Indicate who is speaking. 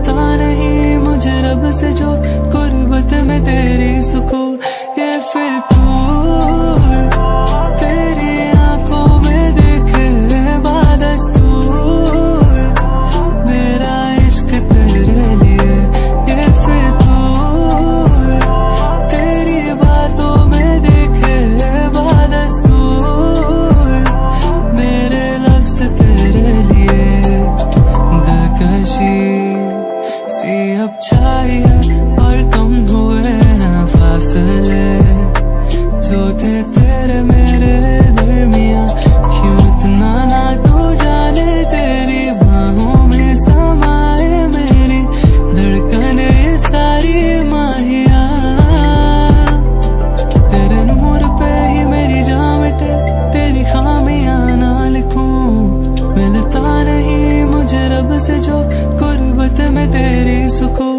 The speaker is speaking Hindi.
Speaker 1: मिलता नहीं मुझे रब से जो गुर्बत में तेरी सुकून। ये फितूर तेरी आंखों में दिखे बादस्तूर, मेरा इश्क तेरे लिए। ये फितूर तेरी बातों में दिखे बादस्तूर, मेरे लफ्ज़ तेरे लिए। दकशी सी अब छाई है और कम हुए हैं फासले, जो थे तेरे मेरे दरमियां क्यों इतना ना तू जाने। तेरी बाहों में समाए मेरी धड़कने सारी माहिया, तेरे नूर पे ही मेरी जान मिटे, तेरी खामियां ना लिखूं। मिलता नहीं मुझे रब से जो गुर्बत में तेरी सुकून।